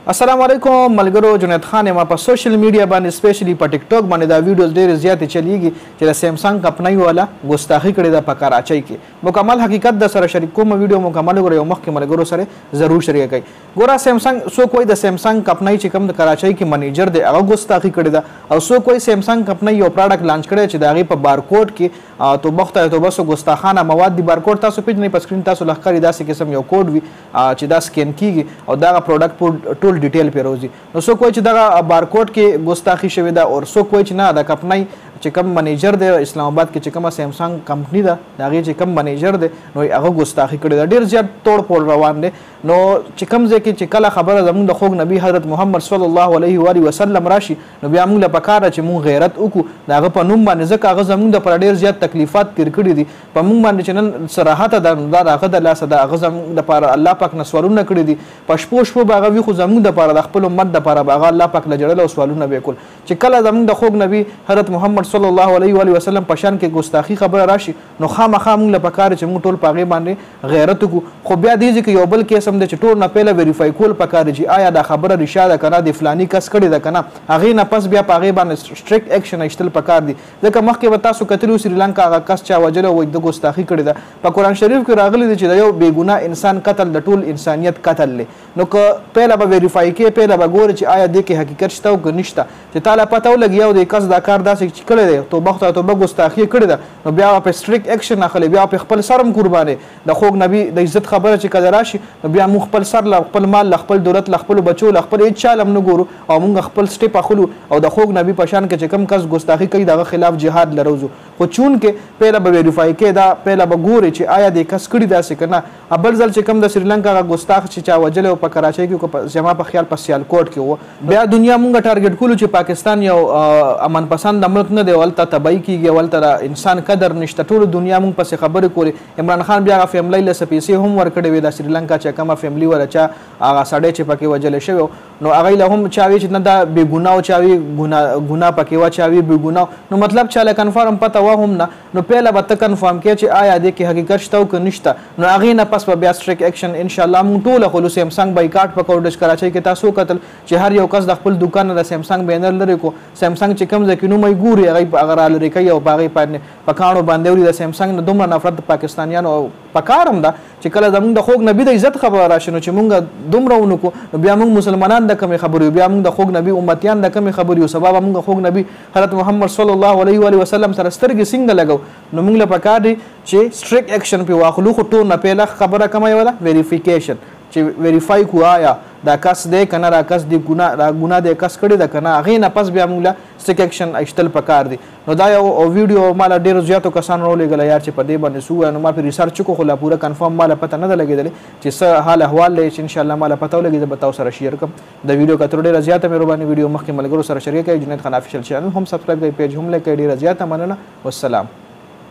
السلام علیکم ملګرو. جنید خان یم په سوشل میډیا باندې سپیشلی په ټیک ټاک باندې دا ویډیوز ډېر زیات چلیږي چې د سیمسنګ کمپنۍ والا ګستاخی کړې ده په کراچۍ کې. مکمل حقیقت د سره شریک کوم ویډیو مکمل غوړ یو مخکې ملګرو سره ضرور شریک کړئ. ګوره سیمسنګ سو کوئی د سیمسنګ کمپنۍ چې کوم د کراچۍ کې منیجر دی هغه ګستاخی کړې ده او سو کوئی سیمسنګ کمپنۍ یو پروډکټ لانچ کړی چې د هغې په بارکوډ کې تو بخته تو بس ګستاخانه مواد دی. بارکوډ تاسو پیژنئ په سکرین تاسو لښکرې داسې قسم یو کوډ وي چې دا سکین کیږي او دا پروډکټ ټول ډیټیل پې راوځي. نو څوک وایي چې دغه بارکوډ کې ګستاخی شوې ده او څوک وایي چې نه د کمپنۍ چې کوم منیجر دی اسلام آباد کې چې کومه سیمسنګ کمپنۍ ده د هغې چې کوم منیجر دی نو هغه ګستاخی کړې ده. ډېر زیات توړ پوړ روان دی. نو چې کوم ځای کې چې کله خبره زموږ د خوږ نبي حضرت محمد صلی الله علیه و وسلم راشي نو بیا موږ له پکار چې موږ غیرت وکړو د هغه په نوم باندې ځکه هغه زموږ دپاره ډېر زیات تکلیفات تېر کړي دي په موږ باندې چې نن صراحت ده دا د هغه د لاسه ده. هغه زموږ دپاره الله پاک نه سوالونه کړي دي په شپو به هغه وي خو زموږ دپاره د خپل امت دپاره به هغه الله پاک له جړل او سوالونه به یې کول. چې کله زموږ د خوږ نبي حضرت محمد صلی الله علیه و وسلم په شان کې ګستاخی خبره راشي نو خامخا موږ له پکار چې موږ ټول په هغې باندې غیرت وکړو. خو بیا دې کې یو بل کیس هم دی چې ټول نه پهله ویریفای کول پکار دي چې آیا دا خبره رښتیا ده که نه د فلاني کس کړې ده که نه. هغې نه پس بیا په هغې باندې سټریکټ ایکشن اخیستل پکار دي ځکه مخکې به تاسو کتلي سریلانکا هغه کس چا وجلی وایي د ګستاخي کړې ده. په قرآن شریف کې راغلی دی چې د یو بېګناه انسان قتل د ټول انسانیت قتل دی. نو که پهله به ویریفای کې پهله به ګورې چې آیا دې کې حقیقت شته او که نشته چې تا له پته ولګي او د کس دا کار داسې چې کړی دی توبه خدای توبه ګستاخي کړې ده نو بیا په سټریکټ ایکشن اخلي بیا په خپل سر هم قربانې د خوږ نبي د عزت خبره چې کله راشي نو بیا موږ خپل سر له خپل مال له خپل دولت له خپلو بچو له خپل هېڅ چا هم نه ګورو او موږ خپل سټیپ اخلو او د خوږ نبي په شان کې چې کوم کس ګستاخي کوي د هغه خلاف جهاد له روزو. خو چونکې پهله به ویریفای کې دا پهله به ګورې چې آیا د کس کړي داسې که نه. بل ځل چې کوم د سریلانکا هغه ګستاخ چې چا وجلی او په کراچۍ کې زما په خیال په سیالکوټ کې و بیا دنیا موږ ټارګټ کولو چې پاکستان یو امن پسند ملک نه دی هلته تباهي کېږي هلته د انسان قدر نشته ټولو دنیا موږ پسې خبرې کولې. عمران خان بیا هغه فیملی له څه پیسې هم ورکړې وې د سریلانکا چې کومه فیملی وله چا هغه سړی چې پکې وجلی شوی نو هغوی له هم چا وی چې نه دا بېګناه چا وي ګناه پکې وه چا وي بېګناه نو مطلب چا له کنفرم پته وه هم نه نو پهله به ته کنفرم کړې چې آیا دې کې حقیقت شته او که نشته نو هغې نه پس به بیا سټریک ایکشن انشاءالله موږ ټوله خلو سیمسنګ بایکاټ پکړو. ډش کراچۍ کې تاسو وکتل چې هر یو کس د خپل دوکان نه د سیمسنګ بینر لرې کو سیمسنګ چې کوم ځای کې نوم یې ګوري هغه هغه رالرې کوي او په هغې باندې په کاڼو باندې وړي. د سیمسنګ نه دومره نفرت د پاکستانیانو او په کار هم ده چې کله زموږ د خوږ نبي د عزت خبره راشي نو چې موږ دومره ونکو نو بیا موږ مسلمانان د کمې خبرې یو بیا موږ د خوږ نبي امتیان د کمې خبرې یو سبا به موږ خوږ نبي حضرت محمد صلی الله علیه و وسلم سره سترګې څنګه لګو نو موږ له پکار دی چې سټریک ایکشن پې واخلو. خو ټول نه پهله خبره کومه یوله ویریفیکیشن چې ویریفای کو آیا دا کس دی که نه را کس دی ګناه دی کس کړې ده که نه هغې نه پس بیا موږ له سټریک ایکشن اخیستل پکار دی. نو دا یو ویډیو ما له ډېرو زیاتو کسانو راولېږله یار چې په دې باندې څه ووایه نو ما پرې ریسرچ وکړو خو لا پوره کنفرم ما له پته نه ده لګېدلې چې څه حال احوال دی چې انشاءالله ما له پته ولګي زه به تاسو سره شیر کړم. د ویډیو کتلو ډېره زیاته مهرباني. ویډیو مخکې ملګرو سره شریک کړئ. جنید خان افیشل چینل هم سبسکرایب کړئ پیج هم لایک کړئ. ډېره زیاته مننه. والسلام.